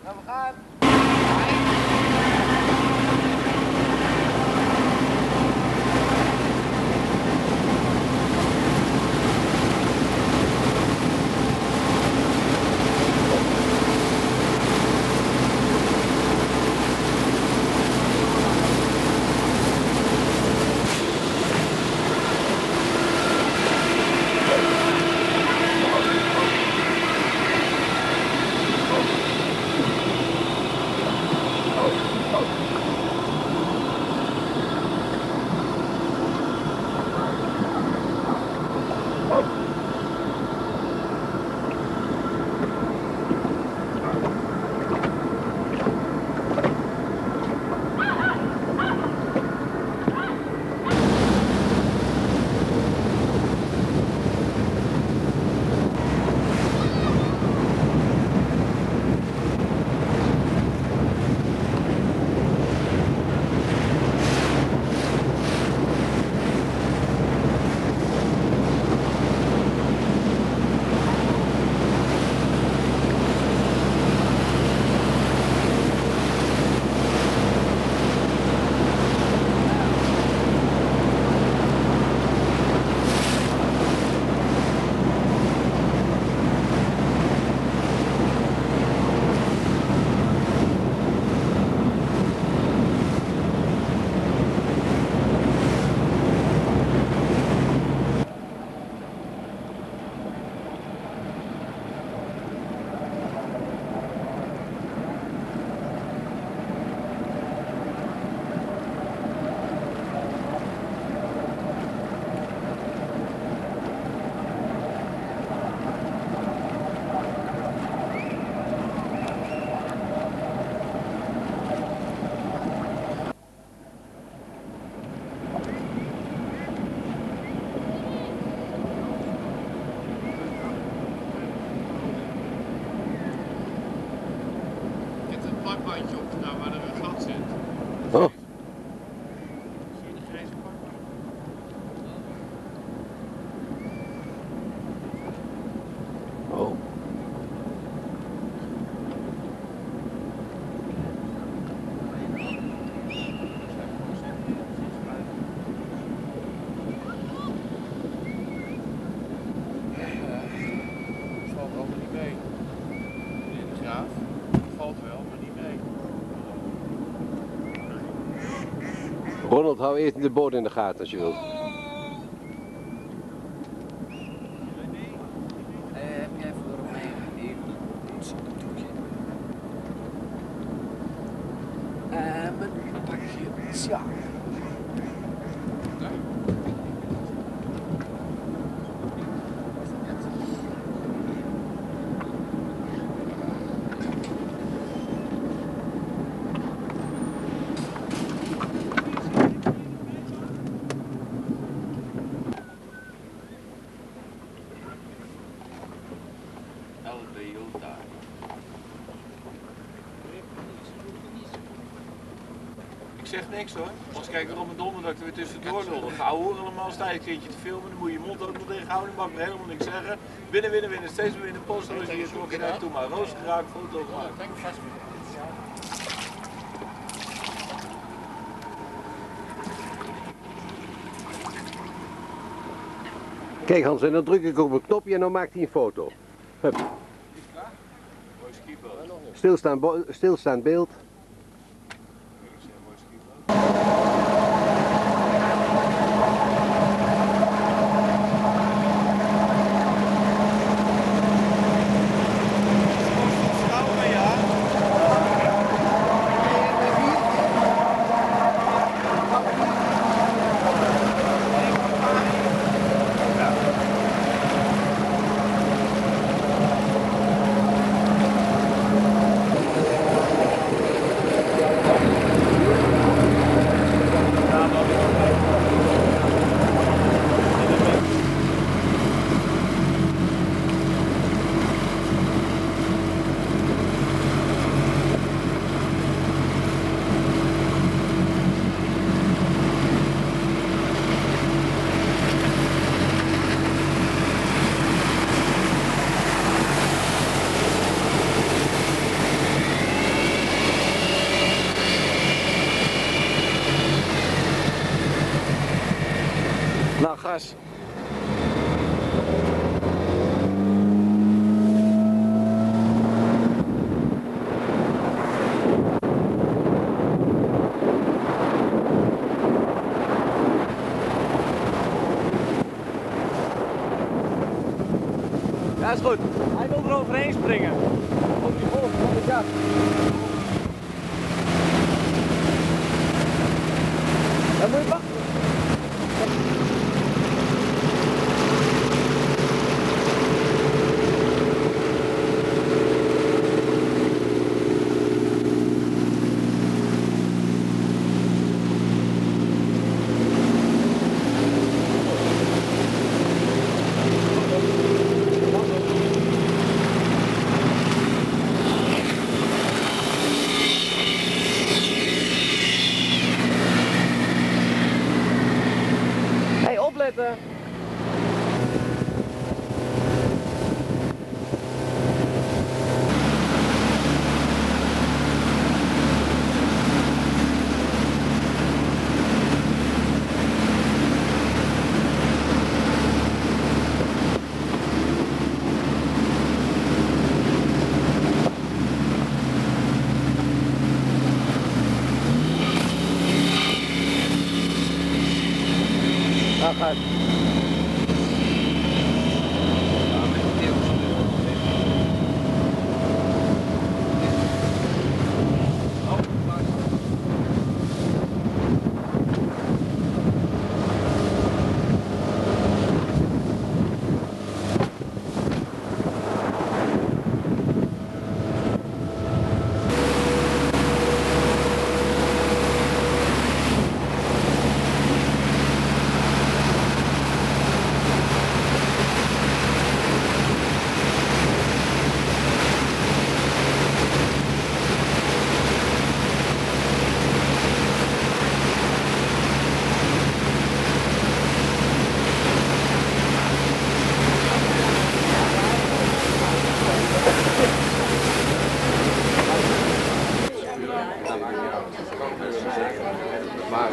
Nou, we gaan. Plakbandje opgedaan waar er een gat zit. Oh. Zie je de grijze plakband? Oh. Valt allemaal niet mee. In de graaf. Valt wel, maar niet mee. Ronald, hou eerst de boot in de gaten als je wilt. Heb jij voor mij even een zakdoekje? Mijn pakje. Ja. Ik zeg niks hoor. Als kijk er om en donder dat ik er weer tussendoor lul. Dan ga je allemaal sta je een keertje te filmen, dan moet je je mond ook nog dicht houden, dan mag ik helemaal niks zeggen. Winnen, winnen, winnen, steeds weer winnen, posten, dus hier trok je naartoe maar. Roos geraakt, foto gemaakt. Kijk Hans, en dan druk ik op een knopje en dan maakt hij een foto. Hup. Stilstaand beeld. Ja, is goed. Hij wil er overheen springen. Op die golf van de kat. Dan moet je wachten. Opletten! Nou gaat. Maar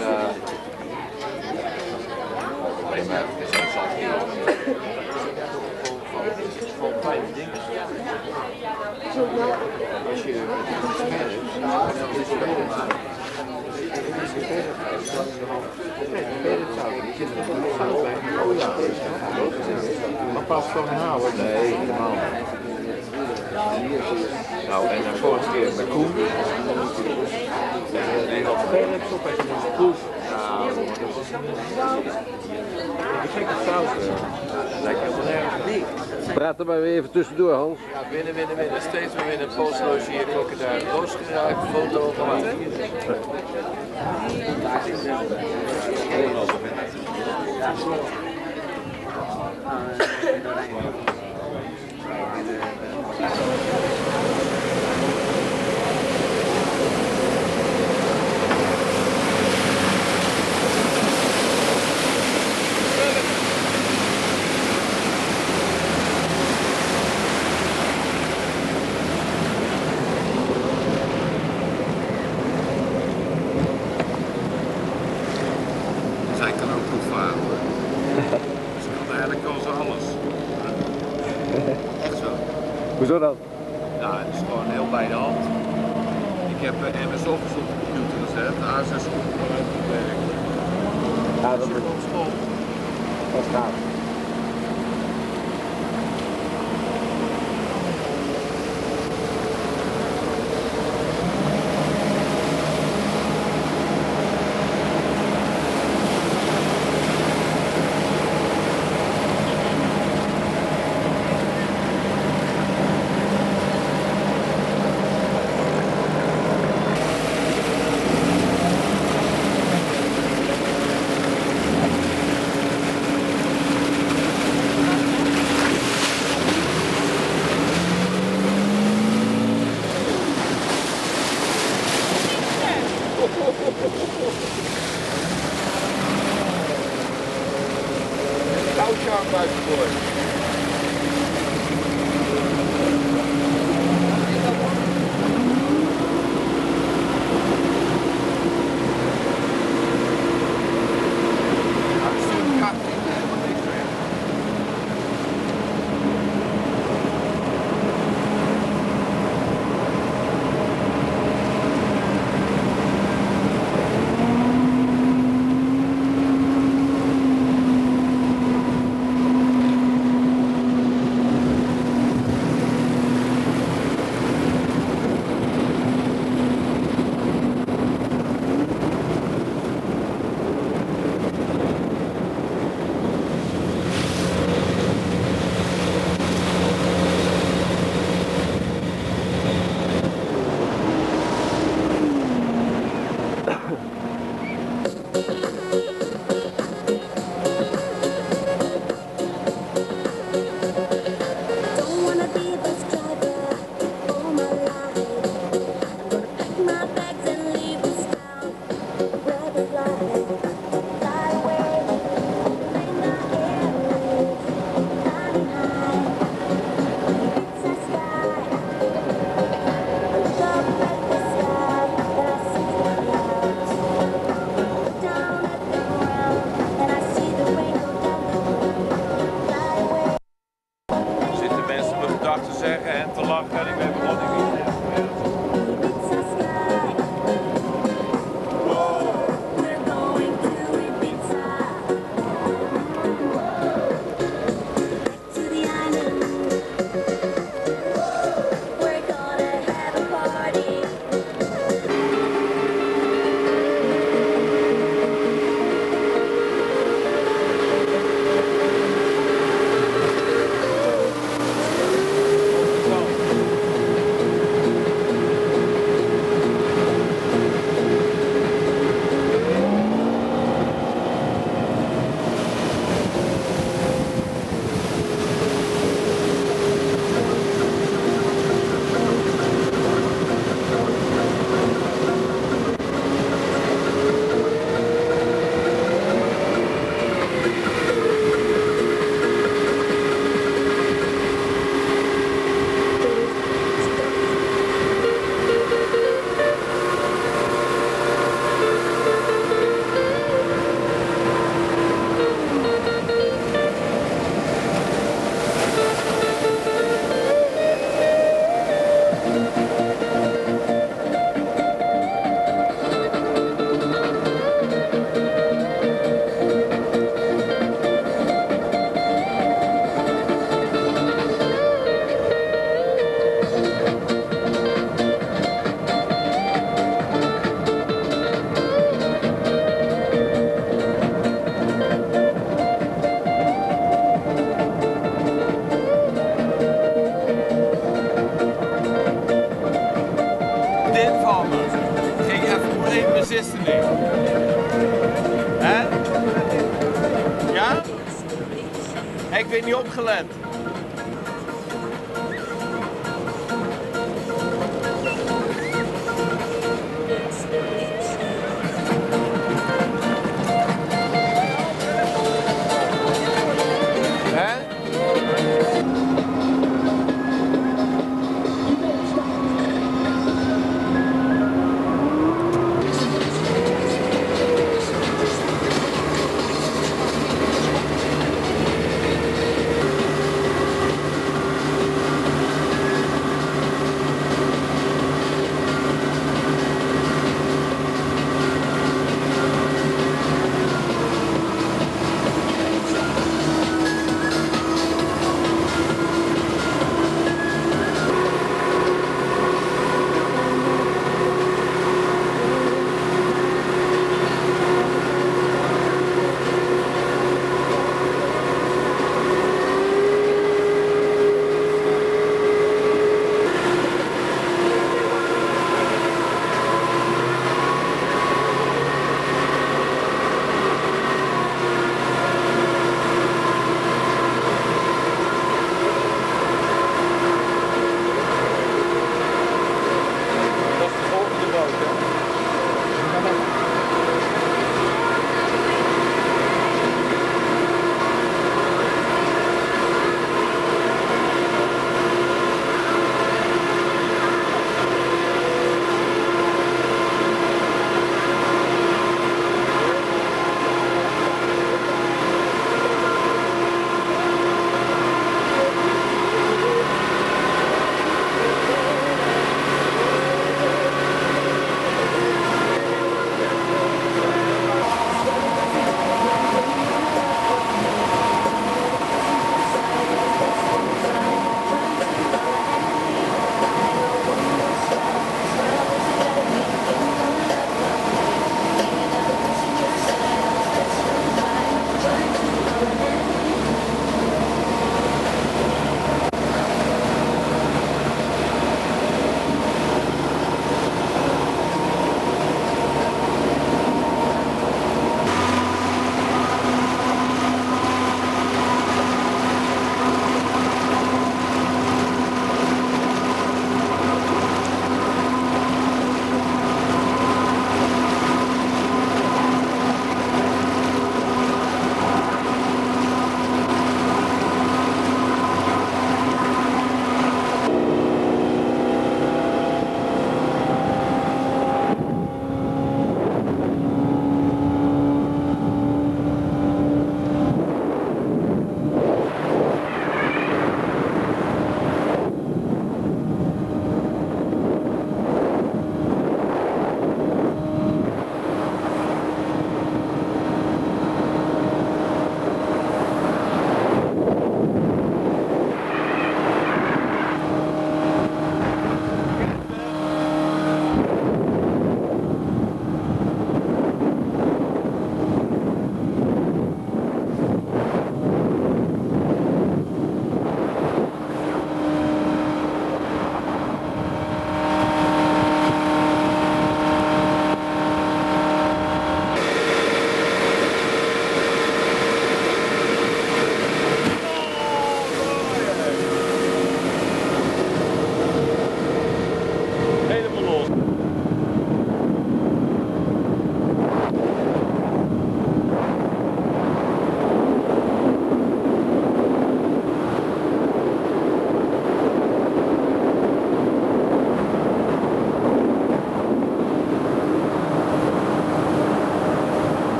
nee, maar het is niet gewoon kleine dingen. Als je het spelen maakt, oh ja, maar pas van houden? Nee, helemaal niet. Nou, en de vorige keer met Koen. En wat Felix op en de proef. Nou, ik vind het fout. Lijkt helemaal nergens niet. Praat er maar weer even tussendoor, Hans. Ja, winnen. Steeds meer winnen. Postloge hier, klokken daar. Roos geraakt, foto gemaakt. Zij kan ook goed varen hoor. Ze kan eigenlijk kan ze alles. Echt zo. Hoezo dan? Ja, het is gewoon heel bij de hand. Ik heb MS Office op de computer gezet, de A6 komt vanuit het werk. Ja, dat Zit op school. is gaaf. dag te zeggen en te lachen en ik weet gewoon niet meer. Hè? Ja? Ik weet niet opgelet.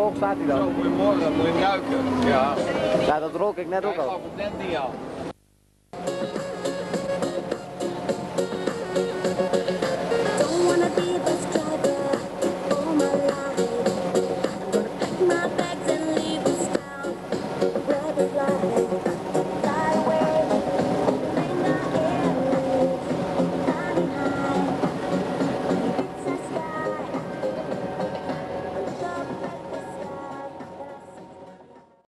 hoog staat hij Zo, dan? goedemorgen, moet je ruiken. Ja. Ja, dat rook ik net ook Ik al. geloof het net niet al.